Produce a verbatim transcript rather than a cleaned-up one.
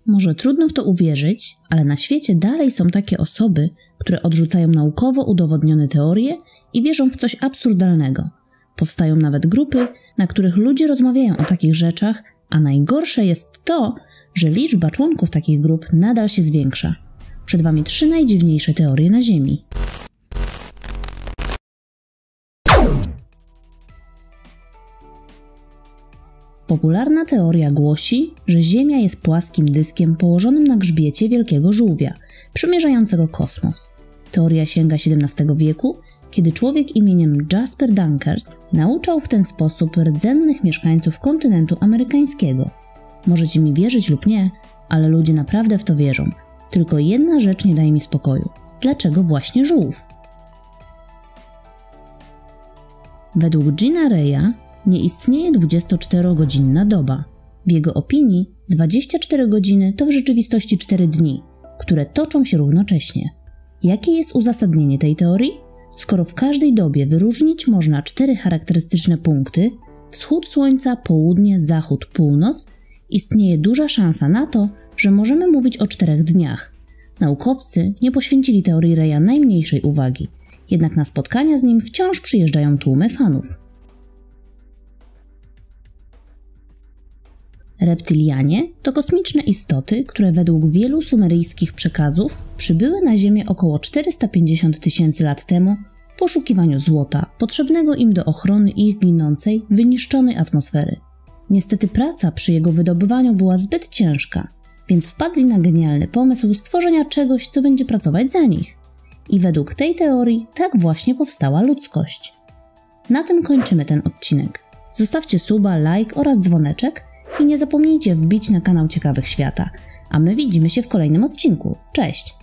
Może trudno w to uwierzyć, ale na świecie dalej są takie osoby, które odrzucają naukowo udowodnione teorie i wierzą w coś absurdalnego. Powstają nawet grupy, na których ludzie rozmawiają o takich rzeczach, a najgorsze jest to, że liczba członków takich grup nadal się zwiększa. Przed Wami trzy najdziwniejsze teorie na Ziemi. Popularna teoria głosi, że Ziemia jest płaskim dyskiem położonym na grzbiecie wielkiego żółwia, przemierzającego kosmos. Teoria sięga siedemnastego wieku, kiedy człowiek imieniem Jasper Dunkers nauczał w ten sposób rdzennych mieszkańców kontynentu amerykańskiego. Możecie mi wierzyć lub nie, ale ludzie naprawdę w to wierzą. Tylko jedna rzecz nie daje mi spokoju. Dlaczego właśnie żółw? Według Gina Reya nie istnieje dwudziestoczterogodzinna doba. W jego opinii dwadzieścia cztery godziny to w rzeczywistości cztery dni, które toczą się równocześnie. Jakie jest uzasadnienie tej teorii? Skoro w każdej dobie wyróżnić można cztery charakterystyczne punkty – wschód słońca, południe, zachód, północ – istnieje duża szansa na to, że możemy mówić o czterech dniach. Naukowcy nie poświęcili teorii Reya najmniejszej uwagi, jednak na spotkania z nim wciąż przyjeżdżają tłumy fanów. Reptylianie to kosmiczne istoty, które według wielu sumeryjskich przekazów przybyły na Ziemię około czterysta pięćdziesiąt tysięcy lat temu w poszukiwaniu złota, potrzebnego im do ochrony ich ginącej, wyniszczonej atmosfery. Niestety praca przy jego wydobywaniu była zbyt ciężka, więc wpadli na genialny pomysł stworzenia czegoś, co będzie pracować za nich. I według tej teorii tak właśnie powstała ludzkość. Na tym kończymy ten odcinek. Zostawcie suba, like oraz dzwoneczek i nie zapomnijcie wbić na kanał Ciekawych Świata, a my widzimy się w kolejnym odcinku. Cześć!